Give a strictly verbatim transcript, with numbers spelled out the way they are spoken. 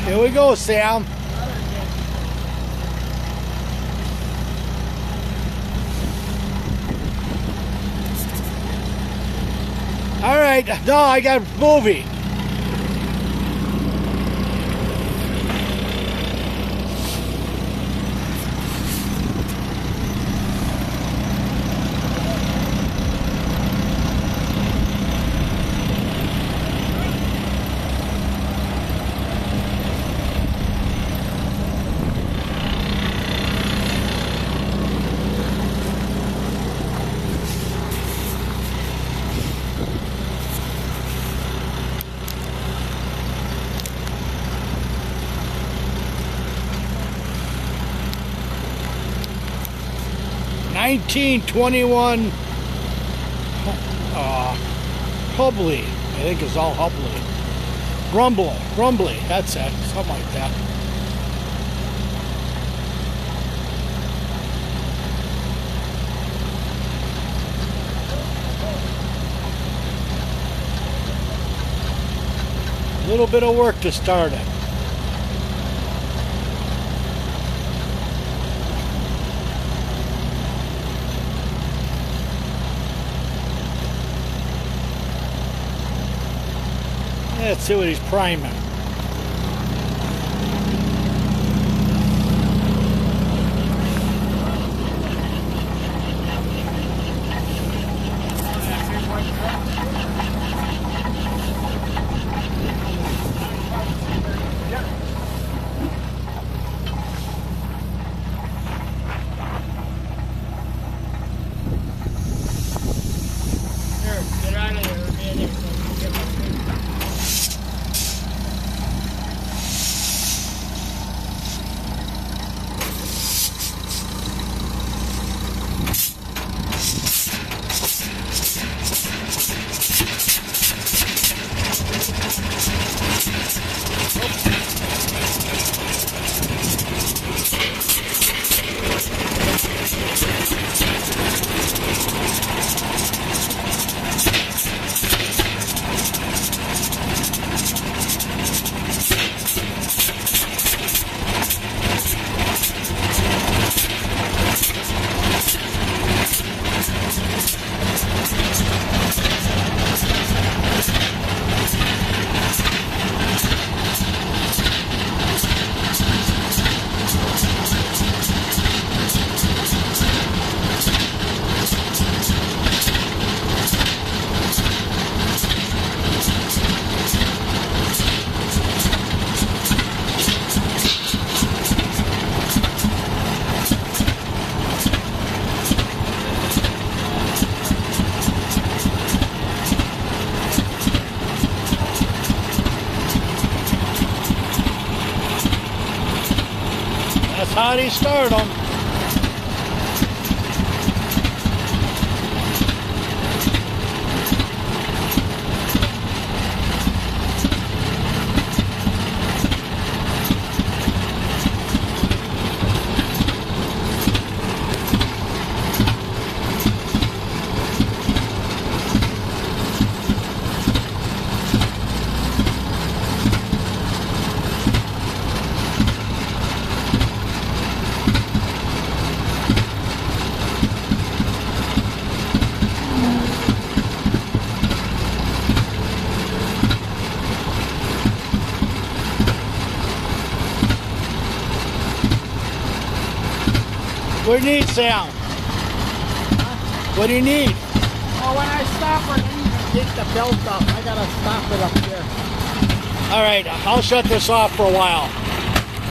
Here we go, Sam. All right, no, I got a movie. nineteen twenty-one uh, Hubley, I think it's all Hubley. Rumble, Rumely, that's it, something like that. A little bit of work to start it. Let's see what he's priming. Here, get out of there, man. That's how they start them. What do you need, Sam? Huh? What do you need? Oh, when I stop her, then you can take the belt off. I gotta stop it up there. All right, I'll shut this off for a while.